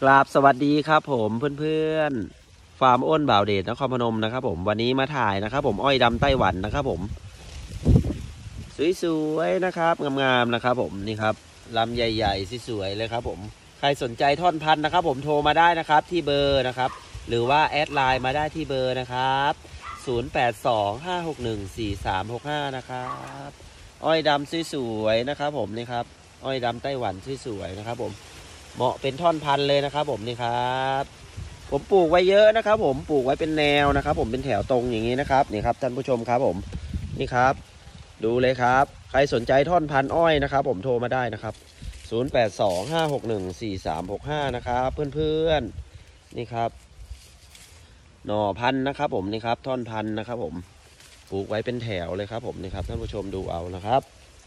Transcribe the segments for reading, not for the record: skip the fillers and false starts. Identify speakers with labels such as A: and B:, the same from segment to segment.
A: กราบสวัสดีครับผมเพื่อนๆฟาร์มอ้นบ่าวเดชนครพนมนะครับผมวันนี้มาถ่ายนะครับผมอ้อยดำไต้หวันนะครับผมสวยๆนะครับงามๆนะครับผมนี่ครับลำใหญ่ๆสวยๆเลยครับผมใครสนใจท่อนพันธุ์นะครับผมโทรมาได้นะครับที่เบอร์นะครับหรือว่าแอดไลน์มาได้ที่เบอร์นะครับ0825614365นะครับอ้อยดำสวยๆนะครับผมนี่ครับอ้อยดำไต้หวันสวยๆนะครับผมเหมาะเป็นท่อนพันธุ์เลยนะครับผมนี่ครับผมปลูกไว้เยอะนะครับผมปลูกไว้เป็นแนวนะครับผมเป็นแถวตรงอย่างนี้นะครับนี่ครับท่านผู้ชมครับผมนี่ครับดูเลยครับใครสนใจท่อนพันธุ์อ้อยนะครับผมโทรมาได้นะครับ0825614365นะครับเพื่อนๆนี่ครับหน่อพันธุ์นะครับผมนี่ครับท่อนพันธุ์นะครับผมปลูกไว้เป็นแถวเลยครับผมนี่ครับท่านผู้ชมดูเอานะครับ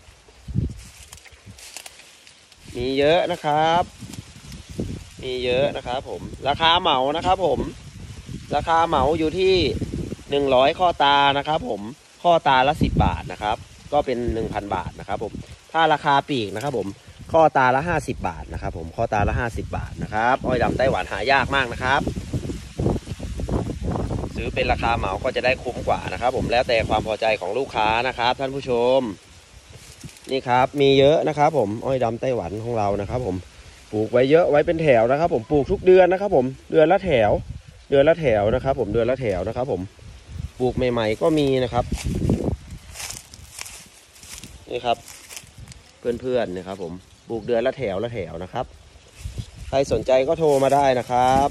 A: มีเยอะนะครับมีเยอะนะครับผมราคาเหมานะครับผมราคาเหมาอยู่ที่100ข้อตานะครับผมข้อตาละ10 บาทนะครับก็เป็น 1,000 บาทนะครับผมถ้าราคาปลีกนะครับผมข้อตาละ50 บาทนะครับผมข้อตาละ50 บาทนะครับอ้อยดำไต้หวันหายากมากนะครับซื้อเป็นราคาเหมาก็จะได้คุ้มกว่านะครับผมแล้วแต่ความพอใจของลูกค้านะครับท่านผู้ชมนี่ครับมีเยอะนะครับผมอ้อยดำไต้หวันของเรานะครับผมปลูกไว้เยอะไว้เป็นแถวนะครับผมปลูกทุกเดือนนะครับผมเดือนละแถวนะครับผมเดือนละแถวนะครับผมปลูกใหม่ๆก็มีนะครับนี่ครับเพื่อนๆนะครับผมปลูกเดือนละแถวนะครับใครสนใจก็โทรมาได้นะครับ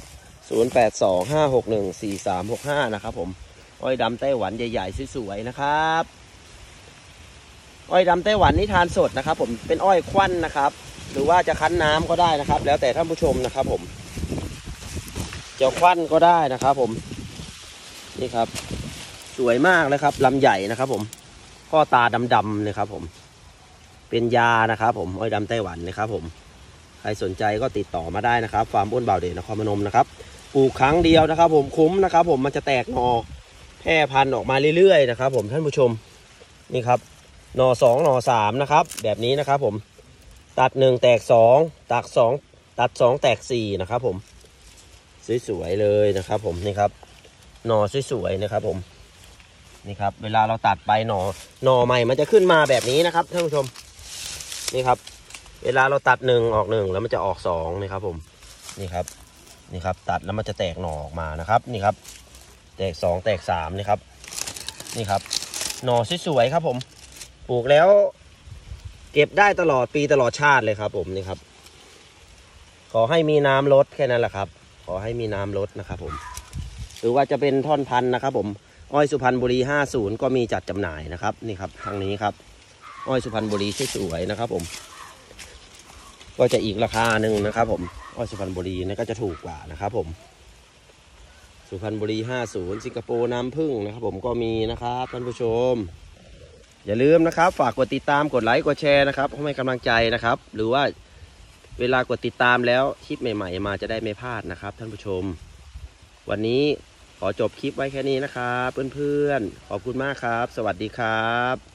A: 0825614365นะครับผมอ้อยดำไต้หวันใหญ่ๆสวยๆนะครับอ้อยดำไต้หวันนี่ทานสดนะครับผมเป็นอ้อยควันนะครับหรือว่าจะคั้นน้ำก็ได้นะครับแล้วแต่ท่านผู้ชมนะครับผมจะควันก็ได้นะครับผมนี่ครับสวยมากเลยครับลำใหญ่นะครับผมข้อตาดำๆเลยครับผมเป็นยานะครับผมอ้อยดำไต้หวันนะครับผมใครสนใจก็ติดต่อมาได้นะครับฟาร์มอ้นบ่าวเดชนครพนมนะครับปลูกครั้งเดียวนะครับผมคุ้มนะครับผมมันจะแตกหน่อแพร่พันธุ์ออกมาเรื่อยๆนะครับผมท่านผู้ชมนี่ครับหน่อ2หน่อ3นะครับแบบนี้นะครับผมตัด1แตก2ตัด2แตก4นะครับผมสวยๆเลยนะครับผมนี่ครับหน่อสวยๆนะครับผมนี่ครับเวลาเราตัดไปหน่อใหม่มันจะขึ้นมาแบบนี้นะครับท่านผู้ชมนี่ครับเวลาเราตัด1ออก1แล้วมันจะออก2นะครับผมนี่ครับตัดแล้วมันจะแตกหน่อออกมานะครับนี่ครับแตก2แตก3นี่ครับนี่ครับหน่อสวยๆครับผมปลูกแล้วเก็บได้ตลอดปีตลอดชาติเลยครับผมนี่ครับขอให้มีน้ำลดแค่นั้นแหละครับขอให้มีน้ำลดนะครับผมหรือว่าจะเป็นท่อนพันธุ์นะครับผมอ้อยสุพรรณบุรี50ก็มีจัดจำหน่ายนะครับนี่ครับทางนี้ครับอ้อยสุพรรณบุรีสวยๆนะครับผมก็จะอีกราคาหนึ่งนะครับผมอ้อยสุพรรณบุรีนี่ก็จะถูกกว่านะครับผมสุพรรณบุรี50สิงคโปร์น้ำผึ้งนะครับผมก็มีนะครับท่านผู้ชมอย่าลืมนะครับฝากกดติดตามกดไลค์กดแชร์นะครับให้กำลังใจนะครับหรือว่าเวลากดติดตามแล้วคลิปใหม่ๆมาจะได้ไม่พลาดนะครับท่านผู้ชมวันนี้ขอจบคลิปไว้แค่นี้นะครับเพื่อนๆขอบคุณมากครับสวัสดีครับ